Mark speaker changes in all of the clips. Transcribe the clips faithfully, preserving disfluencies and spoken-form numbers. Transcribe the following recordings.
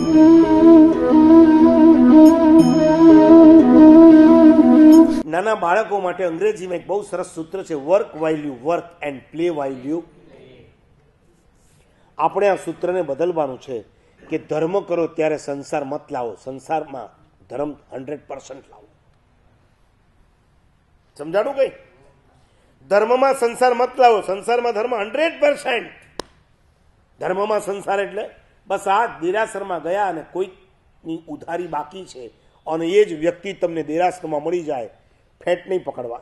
Speaker 1: નાના બાળકો માટે અંગ્રેજીમાં એક બહુ સરસ સૂત્ર છે, work while you work and play while you. આપણે આ સૂત્રને બદલવાનું છે કે ધર્મ કરો ત્યારે સંસાર મત લાવો, સંસારમાં ધર્મ હંડ્રેડ પર્સન્ટ લાવો. સમજાણું કઈ? ધર્મમાં સંસાર મત લાવો, સંસારમાં ધર્મ હંડ્રેડ પર્સન્ટ. ધર્મમાં સંસાર એટલે બસ આ દેરાસરમાં ગયા અને કોઈની ઉધારી બાકી છે અને એ જ વ્યક્તિ તમને દેરાસરમાં મળી જાય, ફેટ નહીં પકડવા.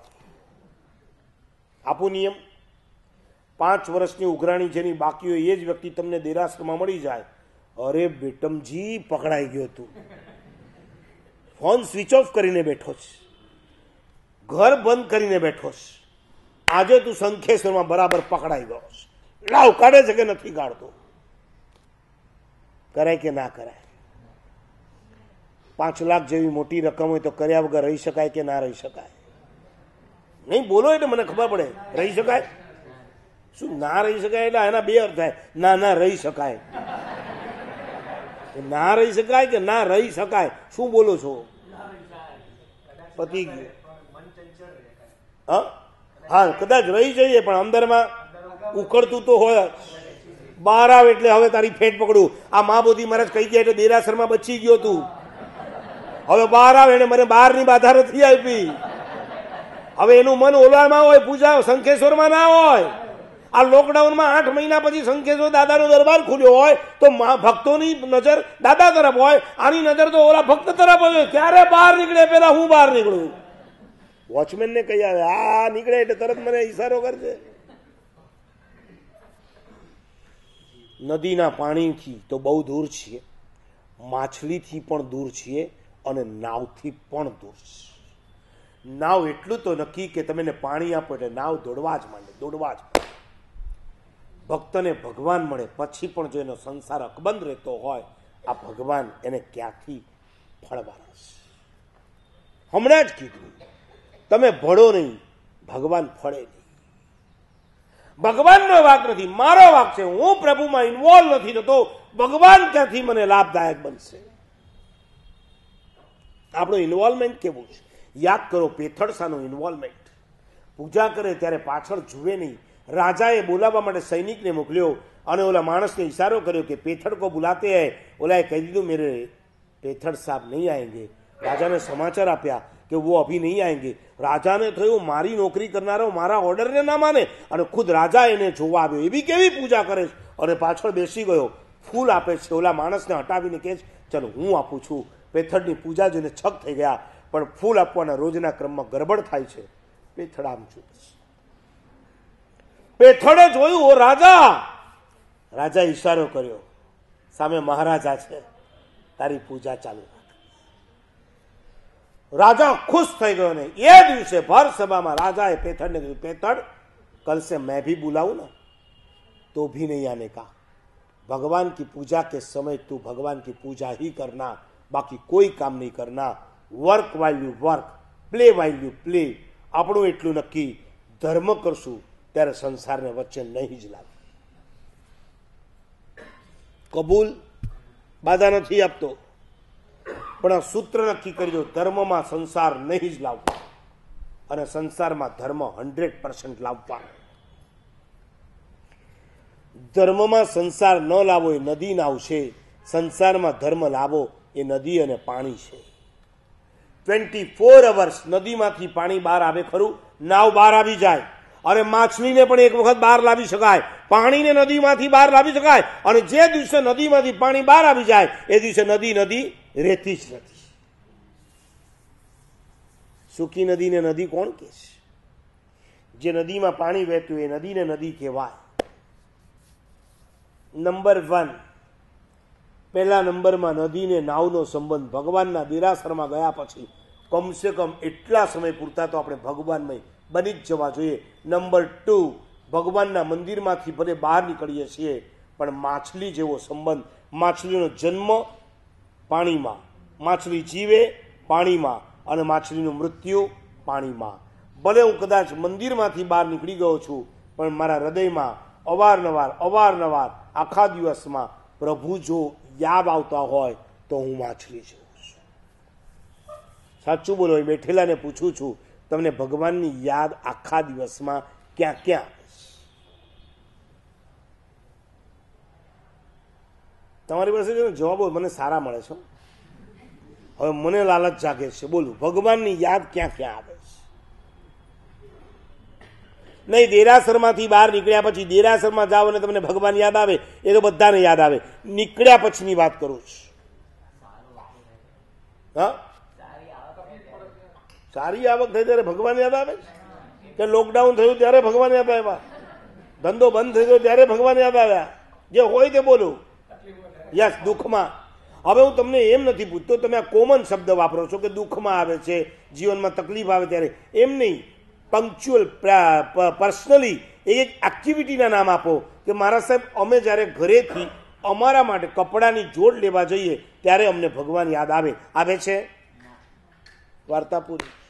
Speaker 1: આપું નિયમ, પાંચ વર્ષની ઉઘરાણી જેની બાકી હોય એ જ વ્યક્તિ તમને દેરાસરમાં મળી જાય, અરે બેટમજી પકડાઈ ગયો તું, ફોન સ્વિચ ઓફ કરીને બેઠો છે, ઘર બંધ કરીને બેઠો છે, આજે તું સંખેશ્વરમાં બરાબર પકડાઈ ગયો છે, લાવ કાઢે છે કે નથી કાઢતો? કરાય કે ના કરાય? પાંચ લાખ જેવી મોટી રકમ હોય તો કર્યા વગર રહી શકાય કે ના રહી શકાય? નહીં બોલો એટલે મને ખબર પડે. રહી શકાય? શું ના રહી શકાય? એટલે એના બે અર્થ થાય, ના ના રહી શકાય. ના રહી શકાય કે ના રહી શકાય? શું બોલો છો? પતી ગયું. હા હા કદાચ રહી જઈએ પણ અંદરમાં ઉકળતું તો હોય. બહાર આવે એટલે હવે તારી ફેટ પકડું. આ મા બોધી મહારાજ કહી ગયા એટલે દેરાસરમાં બચી ગયો તું. હવે બહાર આવે એને મને બહારની બાધા નથી આપી. હવે એનું મન ઓલામાં હોય, પૂજા શંખેશ્વરમાં ના હોય. આ લોકડાઉનમાં આઠ મહિના પછી શંખેશ્વર દાદાનો દરબાર ખુલ્યો હોય તો ભક્તોની નજર દાદા તરફ હોય, આની નજર તો ઓલા ભક્ત તરફ હોય. ક્યારે બહાર નીકળે પેલા હું બહાર નીકળું? વોચમેન ને કહી આવે આ નીકળે એટલે તરત મને ઈશારો કરશે. નદીના પાણીથી તો બહુ દૂર છીએ, માછલીથી પણ દૂર છીએ અને નાવથી પણ દૂર છે. નાવ એટલું તો નક્કી કે તમે પાણી આપો એટલે નાવ દોડવા જ માંડે, દોડવા જ. ભક્તને ભગવાન મળે પછી પણ જો એનો સંસાર અકબંધ રહેતો હોય, આ ભગવાન એને ક્યાંથી ફળવાના છે? હમણાં જ કીધું, તમે ભળો નહીં, ભગવાન ફળે નહીં. ભગવાનનો વાક નથી, મારો વાક છે. હું પ્રભુમાં ઇન્વોલ્વ નથી થતો, ભગવાન ક્યાંથી મને લાભદાયક બનશે? આપણું ઇન્વોલ્વમેન્ટ કેવું છે? યાદ કરો પેથળસાનું ઇન્વોલ્વમેન્ટ. પૂજા કરે ત્યારે પાછળ જુએ નહીં. રાજાએ બોલાવવા માટે સૈનિકને મોકલ્યો અને ઓલા માણસને ઇશારો કર્યો કે પેથળ કો બુલાતે હૈ. ઓલાએ કહી દીધું મેરે પેથળ સાહેબ નહીં આएंगे. રાજાને સમાચાર આપ્યા કે વો અભી નહીં આएंगे. રાજાને થયું મારી નોકરી કરનારો મારા ઓર્ડરને ના માને અને ખુદ રાજા એને જોવા આવ્યો. એવી કેવી પૂજા કરે છે? અને પાછળ બેસી ગયો, ફૂલ આપે છે. ઓલા માણસને હટાવીને કહે છે ચલો હું આપું છું. પેથળની પૂજા જોઈને છક થઈ ગયા, પણ ફૂલ આપવાના રોજના ક્રમમાં ગરબડ થાય છે. પેથળ આમ છું. પેથળે જોયું ઓ રાજા. રાજા ઈશારો કર્યો, સામે મહારાજા છે, તારી પૂજા ચાલુ રાખ. રાજા ખુશ થઈ ગયો ને એ દિવસે ભર સભામાં રાજાએ પેથળને કહ્યું પેથળ कल से मैं भी बुलाऊं ना तो भी नहीं आने का. भगवान की पूजा के समय तू भगवान की पूजा ही करना, बाकी कोई काम नहीं करना. Work while you work, play while you play. આપણું એટલું નક્કી, ધર્મ કરશું ત્યારે સંસારને વચ્ચે નહીં જ લાવે. કબૂલ? બાધા નથી આપતો, પણ આ સૂત્ર નક્કી કરી દો, ધર્મમાં સંસાર નહીં જ લાવવો અને સંસારમાં ધર્મ હંડ્રેડ પર્સન્ટ લાવવા. ધર્મમાં સંસાર ન લાવો એ નદી નાવ છે, સંસારમાં ધર્મ લાવો એ નદી અને પાણી છે. ટ્વેન્ટી ફોર અવર્સ નદીમાંથી પાણી બહાર આવે ખરું? નાવ બહાર આવી જાય. અને માછલીને પણ એક વખત બહાર લાવી શકાય, પાણીને નદીમાંથી બહાર લાવી શકાય. અને જે દિવસે નદીમાંથી પાણી બહાર આવી જાય એ દિવસે નદી નદી રહેતી જ નથી. સૂકી નદીને નદી કોણ કહે છે? જે નદીમાં પાણી વહેતું એ નદીને નદી કહેવાય. નંબર વન, પહેલા નંબરમાં નદીને નાવનો સંબંધ. ભગવાનના દેરાસરમાં ગયા પછી કમસે કમ એટલા સમય પૂરતા તો આપણે ભગવાનમય બની જ જવા જોઈએ. નંબર ટુ, ભગવાનના મંદિરમાંથી ભલે બહાર નીકળીએ છીએ પણ માછલી જેવો સંબંધ. માછલીનો જન્મ પાણીમાં, માછલી જીવે પાણીમાં અને માછલીનું મૃત્યુ પાણીમાં. ભલે હું કદાચ મંદિરમાંથી બહાર નીકળી ગયો છું પણ મારા હૃદયમાં અવારનવાર અવારનવાર આખા દિવસમાં પ્રભુ જો યાદ આવતા હોય તો હું માછલી જેવું છું. સાચું બોલો. બેઠેલાને પૂછું છું, તમને ભગવાનની યાદ આખા દિવસમાં ક્યાં ક્યાં આવે છે? તમારી પાસે જવાબો મને સારા મળે છે. હવે મને લાલચ જાગે છે. બોલું, ભગવાનની યાદ ક્યાં ક્યાં આવે છે? નહીં, દેરાસરમાંથી બહાર નીકળ્યા પછી દેરાસરમાં જાઓ અને તમને ભગવાન યાદ આવે, એ તો બધાને યાદ આવે. નીકળ્યા પછીની વાત કરું છું. હા, સારી આવક થઈ ત્યારે ભગવાન યાદ આવે કે લોકડાઉન થયું ત્યારે ભગવાન યાદ આવ્યા, ધંધો બંધ થઈ ગયો ત્યારે ભગવાન યાદ આવ્યા? જે હોય તે બોલું. યસ, દુઃખમાં. હવે હું તમને એમ નથી પૂછતો, તમે આ કોમન શબ્દ વાપરો છો કે દુઃખમાં આવે છે, જીવનમાં તકલીફ આવે ત્યારે. એમ નહીં, પંક્ચ્યુઅલ પર્સનલી એક એક્ટિવિટીના નામ આપો કે મારા સાહેબ અમે જ્યારે ઘરેથી અમારા માટે કપડાની જોડ લેવા જઈએ ત્યારે અમને ભગવાન યાદ આવે. આવે છે? વાર્તા પૂરી.